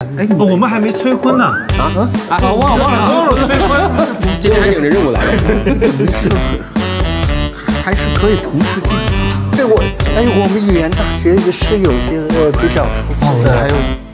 哎， 我们还没催婚呢。 忘了催婚。 今天还领着任务来了。 还是可以同时进行。对我们语言大学是有些比较出色的。 还有。